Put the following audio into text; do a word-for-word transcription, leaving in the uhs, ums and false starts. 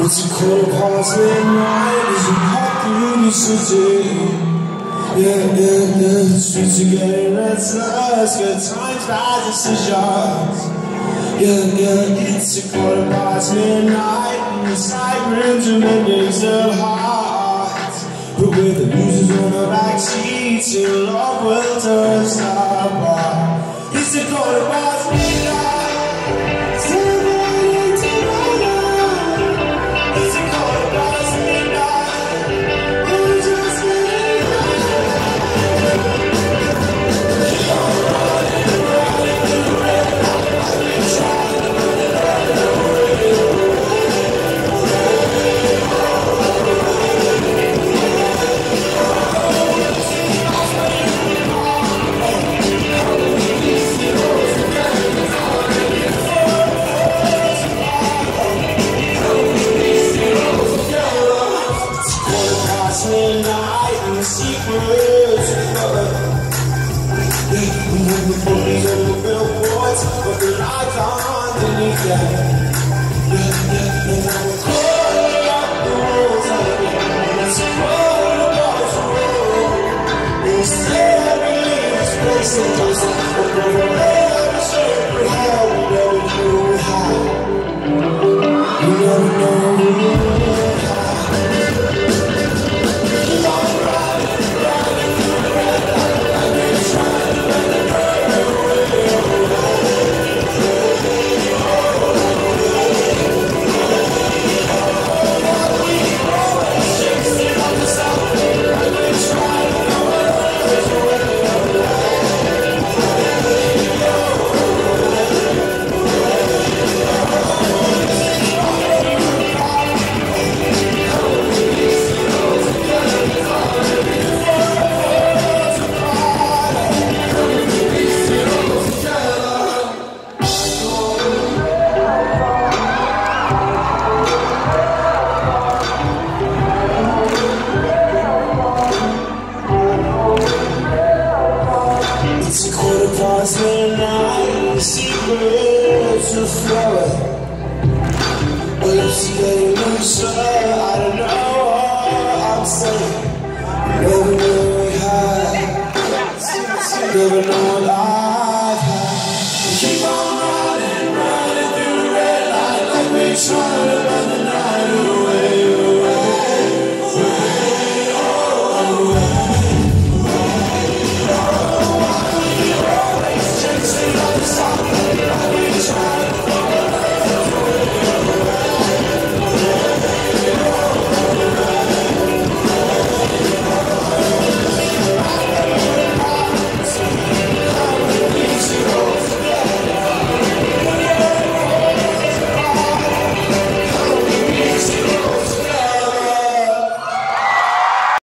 It's a quarter past midnight as you walk through the city. Yeah, yeah, yeah, the streets are getting restless, good times, bad decisions. Yeah, yeah, it's a quarter past midnight and the sirens are mending their hearts. But with the losers on the back seats, your love will turn us apart. It's a quarter past midnight. Midnight and the secrets of love. Yeah, we have the bullies on the billboards, but the lights are underneath them. Yeah, yeah, and now we're calling up the rules again. It's a quarter past the road. Instead we leave this place and just look over every secret hell. We never knew how. We never know who we are. It's a quarter past midnight, the secrets are flowing. Well, it's getting looser, I don't know what I'm saying. Never knew we had, never know what I've had. We keep on running, running through the red light like we're trying to run the night away.